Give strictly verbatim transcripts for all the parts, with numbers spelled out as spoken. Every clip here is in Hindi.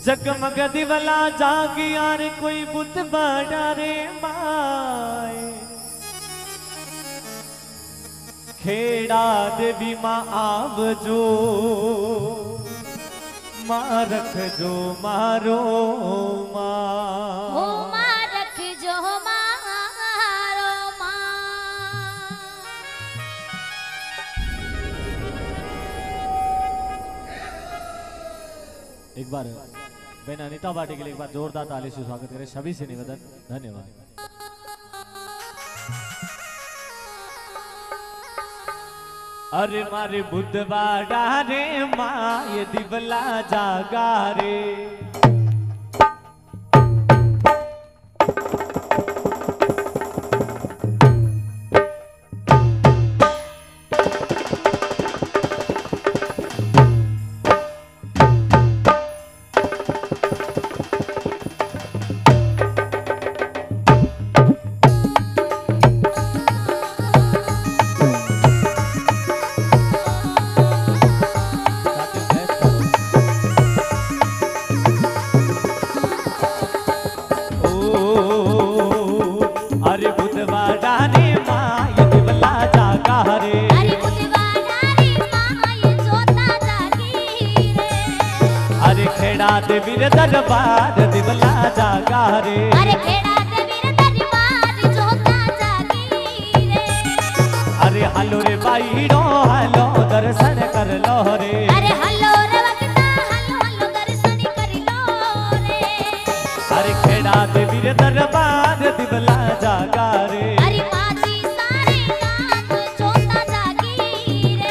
जगमग दिवला जागी यार कोई बुत बड़ा रे माए खेड़ा देवी माँ आव जो माँ रख जो मारो माँ हो माँ रख जो मारो माँ। एक बार बहन अनीता भाटी के लिए एक बार जोरदार ताली से स्वागत करें सभी से निवेदन। धन्यवाद। अरे मारे बुद्धवाड़ा रे माँ ये दिवला जागा रे देवीर दरबार दिवला जागा रे अरे खेड़ा देवीर दरबार जोता जागी रे। अरे हलो रे बाईड़ो हलो दर्शन कर लो रे अरे हलो रे वक्ता हलो हलो दर्शन कर लो रे। अरे खेड़ा देवीर दरबार दिवला जागा रे अरे माजी सारे गांव जोता जागी रे।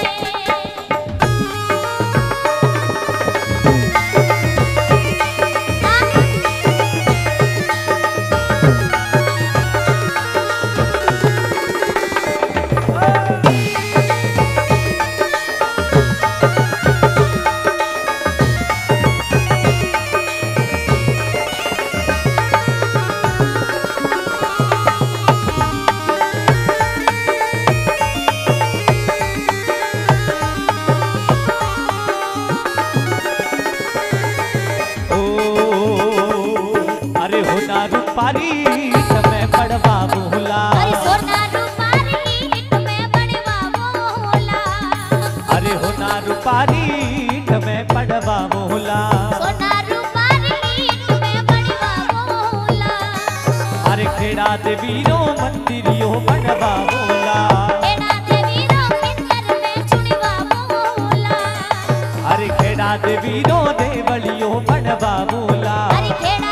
रूपारी मैं पड़वा बोला अरे सोना रूपारी मैं पड़वा बोला अरे होना रूपारी मैं पड़वा बोला सोना रूपारी मैं पड़वा बोला अरे खेड़ा देवीरो मंदिरियो बनवा बोला खेड़ा देवीरो मंदिर में चुनवा बोला अरे खेड़ा देवीरो देवलियो बनवा बोला अरे खेड़ा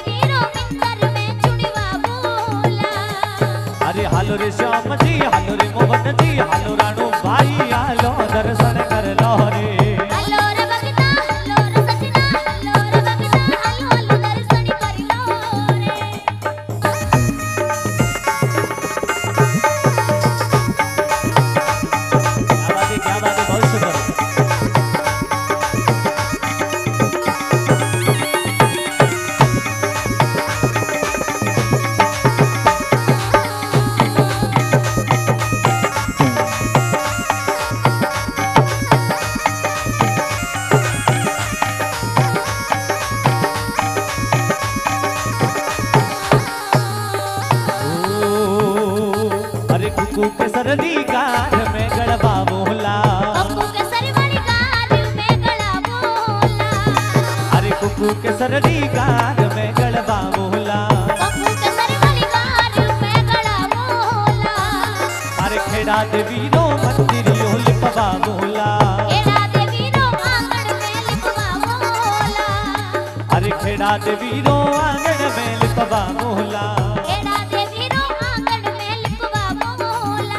हालो रे श्याम जी हालो रे मोहन जी हालो राणो भाई हालो दर्शन कर लो रे हालो रे भगता हालो रे सजना हालो रे भगता हालो हालो दर्शन कर लो रे। क्या बात है क्या बात है बहुत सुंदर। कुकू के सरदी गार में गड़बा बोला कुकू के सरवड़ी गार में गड़ा बोला अरे कुकू के सरदी गार में गड़बा बोला कुकू के सरवड़ी गार में गड़ा बोला अरे खेड़ा देवीरो मंदिरियो लिपवा बोला खेड़ा देवीरो आंगन में लिपवा बोला अरे खेड़ा देवीरो आंगन में लिपवा बोला खेड़ा देवीरो आंगन में लिपवा बोला।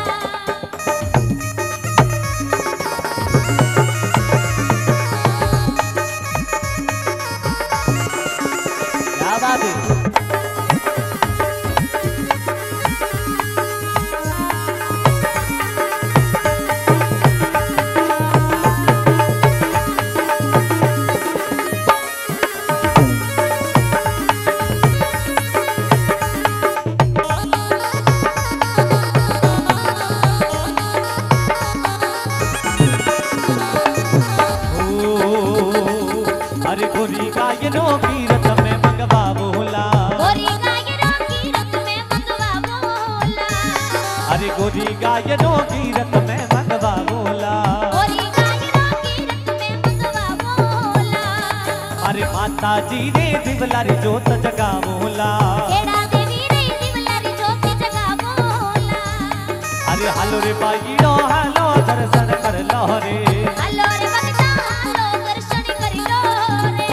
क्या बात है। गायनो कीरत में मंगवा बोला गोरी गायनो कीरत में मंगवा बोला अरे गोरी गायनो कीरत में मंगवा बोला गोरी गायनो कीरत में मंगवा बोला अरे माता जी रे दिवला रे जोत जगा बोला खेड़ा देवी रे दिवला रे जोत जगा बोला अरे हालो रे बाईड़ो हालो दर्शन कर लो रे हालो रे भगता हालो दर्शन कर लो रे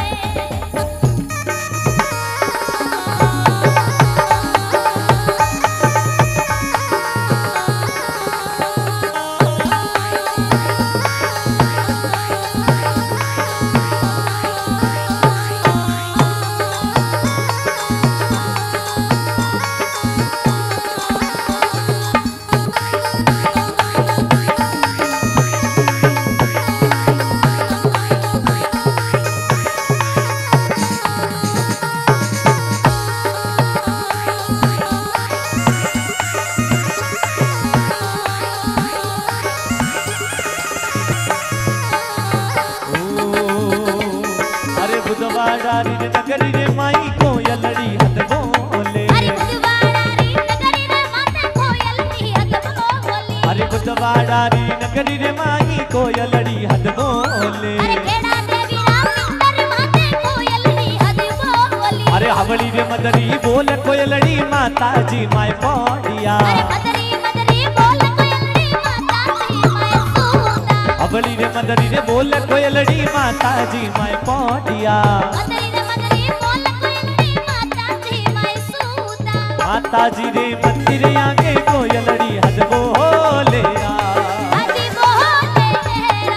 बुधवाड़ी रे नगरी रे माई कोयलड़ी हद बोले अरे बुधवाड़ी नगरी रे माता कोयलड़ी हद बोले अरे बुधवाड़ी नगरी रे माई कोयलड़ी हद बोले अरे खेड़ा देवी राम पिंडर माते कोयलड़ी हद बोले अरे हवली रे मदरी बोल कोयलड़ी माता जी माय पौड़िया अरे मदरी मदरी बोल कोयलड़ी माता जी माय सूता हवली रे मदरी रे बोल कोयलड़ी माता जी माय पौड़िया मदरी रे मदरी बोल कोयलड़ी माता जी माय सूता माता जी रे मंदिर आगे कोयलड़ी हद बोले हद बोले तेरा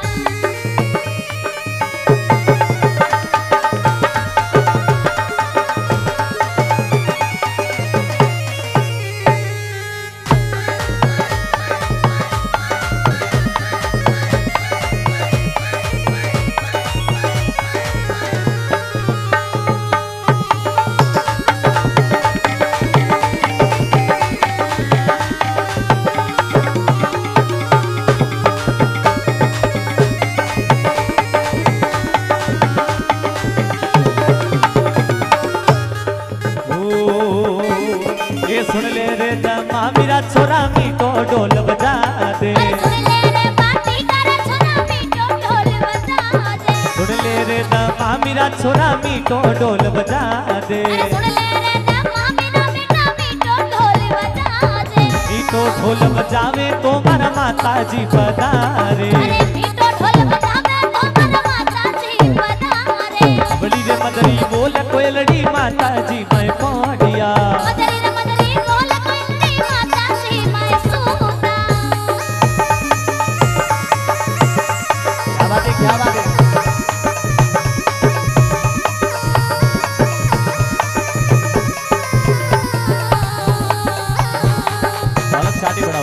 सुन ले रे दमा मेरा छोरा मीठो ढोल बजा दे सुन ले रे पार्टी करे छोरा मीठो ढोल बजा दे सुन ले रे दमा मेरा छोरा मीठो ढोल बजा दे सुन ले रे दमा मेरा बेटा मीठो ढोल बजा दे मीठो ढोल बजावे तो मारा माता जी पधारे अरे मीठो ढोल बजावे तो मारा माता जी पधारे बड़ी रे मदरी बोल कोयलड़ी माता जी मैं पौड़िया मदरी रे मदरी बोल कोयलड़ी माता जी मैं सूता क्या बात है क्या बात है बालक चाटी बढ़ाओ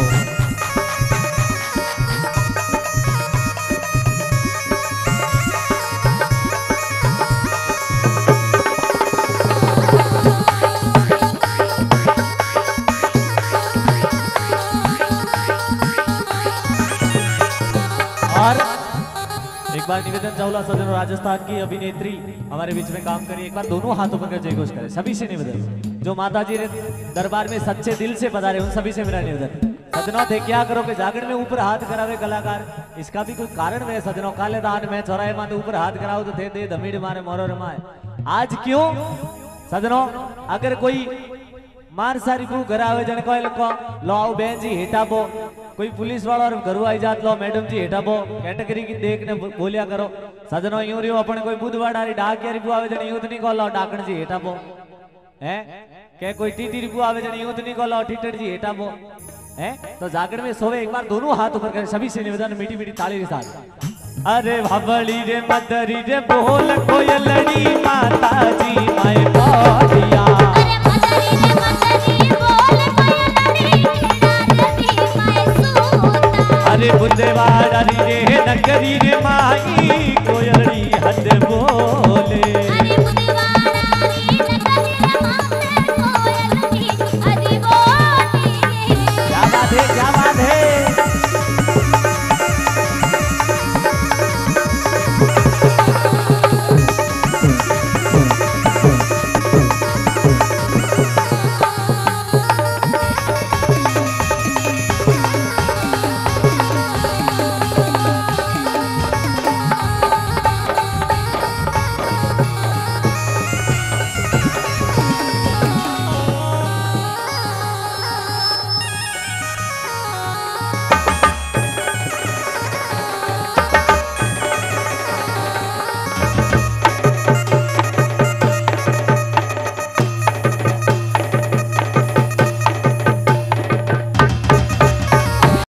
और एक बार निवेदन चावला सदन राजस्थान की अभिनेत्री हमारे बीच में काम करी एक बार दोनों हाथों पकड़ जय घोष करें सभी से निवेदन जो माता जी ने दरबार में सच्चे दिल से पधारे उन सभी से मेरा निवेदन सजनों थे क्या करो कि जागरण में ऊपर हाथ करावे कलाकार इसका भी कोई कारण है सजनों काले दान में चौराहे माथे ऊपर हाथ कराओ तो थे दे धमीड़ मारे मोरो रमाए आज क्यों सजनों अगर कोई मार सारी पू घर आवे जन कोई को लो आओ बहन जी हेटाबो कोई पुलिस वाला और घर आई जात लो मैडम जी हेटाबो कैटेगरी की देखने बोलिया करो सजनों यूं रियो अपन कोई बुधवार डाक यारी पू आवे जन यूं नहीं को लो डाकण जी हेटाबो हैं के कोई टीटी रिपू आवे जन यूं नहीं को लो टीटर जी हेटाबो हैं तो जागरण में सोवे एक बार दोनों हाथ ऊपर करें सभी से निवेदन मीठी मीठी ताली के साथ अरे भबड़ी रे मदरी रे बोल कोयल